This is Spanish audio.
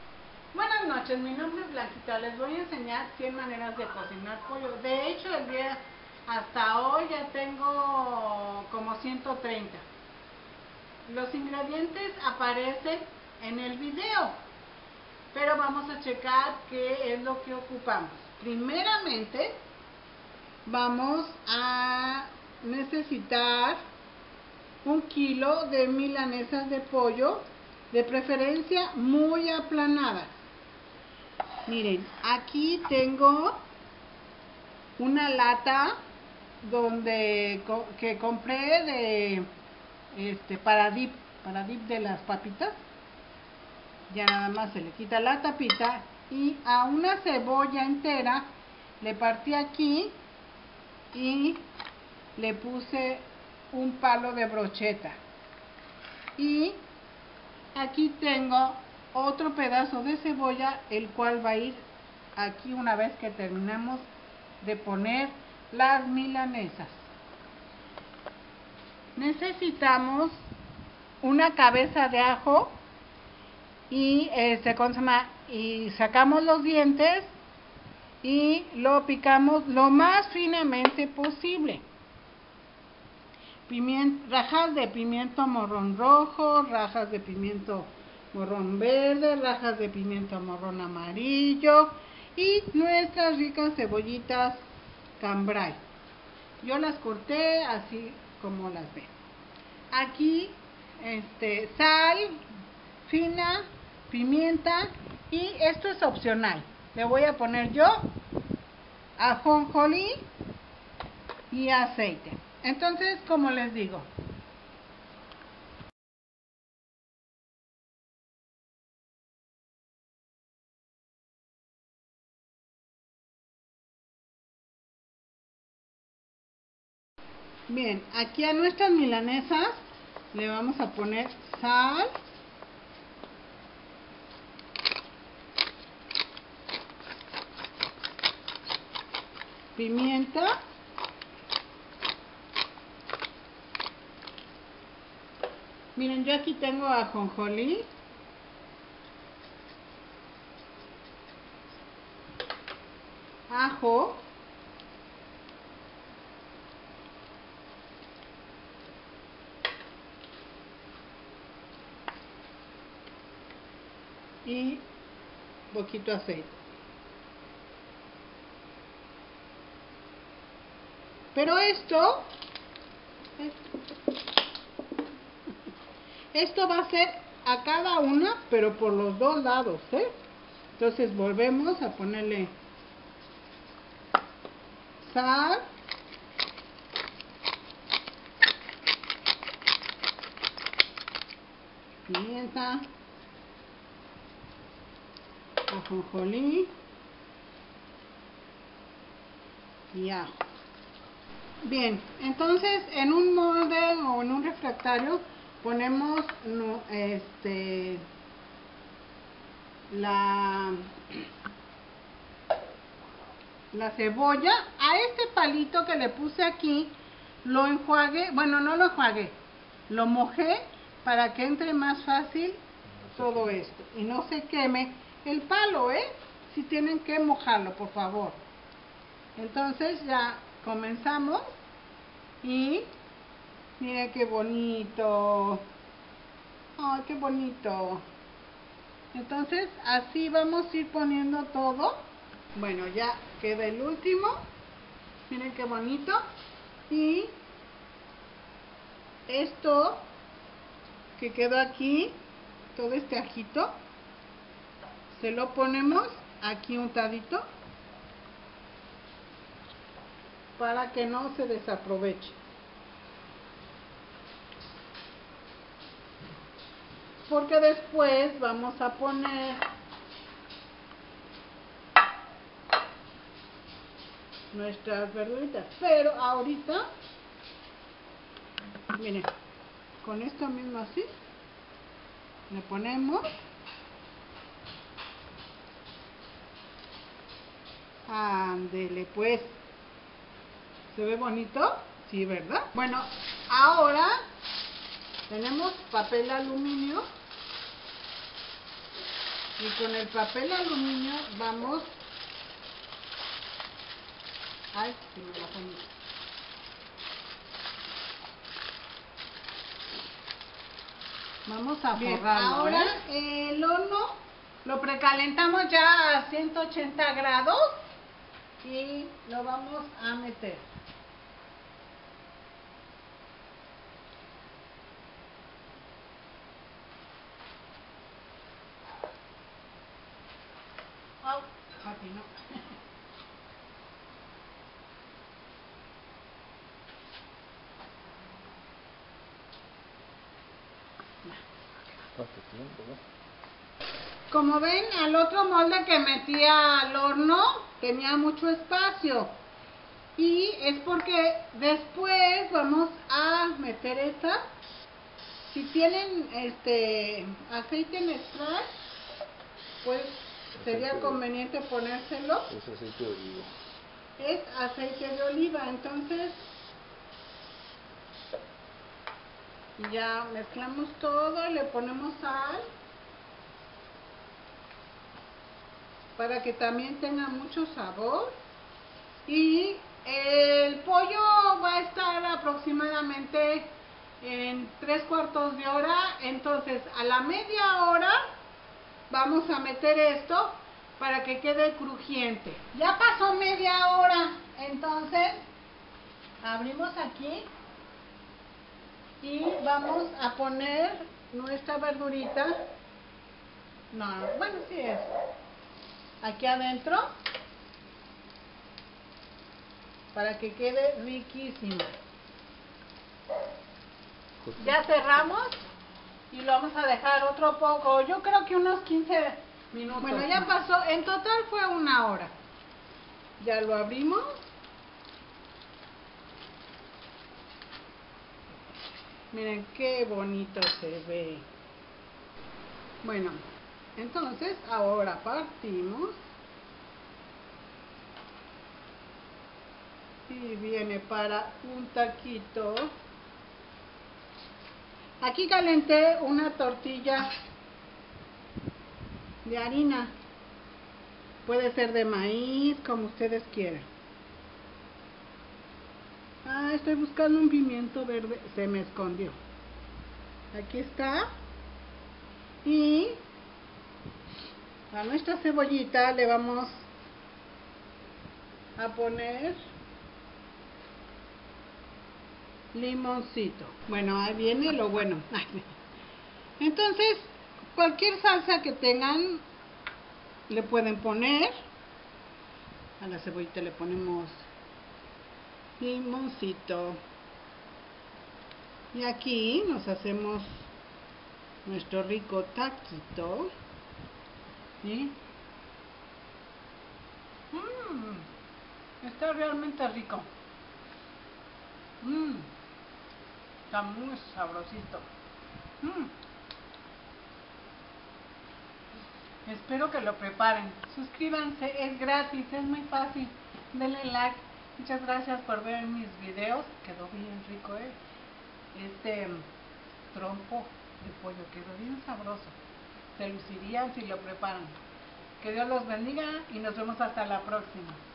Buenas noches, mi nombre es Blanquita. Les voy a enseñar 100 maneras de cocinar pollo. De hecho, el día hasta hoy ya tengo como 130. Los ingredientes aparecen en el video, pero vamos a checar qué es lo que ocupamos. Primeramente, vamos a necesitar 1 kilo de milanesas de pollo, de preferencia muy aplanadas. Miren, aquí tengo una lata que compré para dip de las papitas. Ya nada más se le quita la tapita y a una cebolla entera le partí aquí y le puse un palo de brocheta. Y aquí tengo otro pedazo de cebolla, el cual va a ir aquí una vez que terminamos de poner las milanesas. Necesitamos una cabeza de ajo y y sacamos los dientes y lo picamos lo más finamente posible. Rajas de pimiento morrón rojo, rajas de pimiento morrón verde, rajas de pimiento morrón amarillo y nuestras ricas cebollitas cambray. Yo las corté así como las ven. Aquí sal fina, pimienta y esto es opcional. Le voy a poner yo ajonjolí y aceite. Entonces, como les digo, bien, aquí a nuestras milanesas le vamos a poner sal, pimienta, miren, yo aquí tengo ajonjolí, ajo, y poquito aceite. Pero esto va a ser a cada una, pero por los dos lados, ¿eh? Entonces volvemos a ponerle sal, pimienta, ajonjolí y ajo. Bien, entonces en un molde o en un refractario ponemos la cebolla. A este palito que le puse aquí lo enjuagué, bueno, no lo enjuagué, lo mojé para que entre más fácil todo esto y no se queme el palo, si tienen que mojarlo, por favor. Entonces ya comenzamos y miren qué bonito. Ay, qué bonito. Entonces así vamos a ir poniendo todo. Bueno, ya queda el último. Miren qué bonito. Y esto que quedó aquí, todo este ajito, se lo ponemos aquí untadito para que no se desaproveche. Porque después vamos a poner nuestras verduritas. Pero ahorita, miren, con esto mismo así, le ponemos. Ándele pues. ¿Se ve bonito? Sí, ¿verdad? Bueno, ahora tenemos papel aluminio. Y con el papel aluminio vamos... Ay, si me la pongo. Vamos a forrarlo. Ahora el horno lo precalentamos ya a 180 grados y lo vamos a meter. Oh, papi, no. Como ven, al otro molde que metía al horno tenía mucho espacio. Y es porque después vamos a meter esta. Si tienen aceite en extra, pues sería conveniente ponérselo. Es aceite de oliva. Es aceite de oliva, entonces ya mezclamos todo, le ponemos sal para que también tenga mucho sabor. Y el pollo va a estar aproximadamente en 3/4 de hora, entonces a la media hora vamos a meter esto para que quede crujiente. Ya pasó media hora, entonces abrimos aquí y vamos a poner nuestra verdurita. No, bueno, sí es. Aquí adentro para que quede riquísimo. Ya cerramos y lo vamos a dejar otro poco, yo creo que unos 15 minutos. Bueno, ya pasó, en total fue 1 hora. Ya lo abrimos. Miren qué bonito se ve. Bueno, entonces ahora partimos. Y viene para un taquito. Aquí calenté una tortilla de harina. Puede ser de maíz, como ustedes quieran. Ah, estoy buscando un pimiento verde. Se me escondió. Aquí está. Y a nuestra cebollita le vamos a poner limoncito. Bueno, ahí viene lo bueno. Entonces, cualquier salsa que tengan le pueden poner. A la cebollita le ponemos limoncito. Y aquí nos hacemos nuestro rico taquito. ¿Sí? Está realmente rico. Está muy sabrosito. Espero que lo preparen. Suscríbanse, es gratis, es muy fácil. Denle like. Muchas gracias por ver mis videos. Quedó bien rico, este trompo de pollo quedó bien sabroso. Se lucirían si lo preparan. Que Dios los bendiga y nos vemos hasta la próxima.